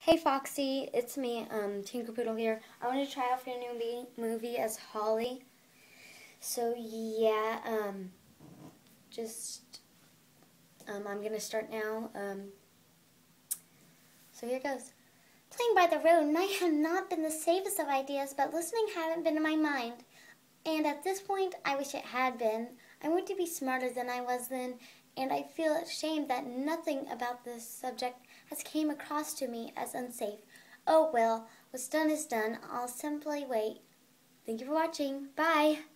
Hey Foxy, it's me, Tinkerpoodle here. I want to try out for your new movie as Holly. So yeah, I'm gonna start now. So here goes. Playing by the road might have not been the safest of ideas, but listening hadn't been in my mind. And at this point, I wish it had been. I want to be smarter than I was then, and I feel ashamed that nothing about this subject has came across to me as unsafe. Oh well, what's done is done. I'll simply wait. Thank you for watching. Bye!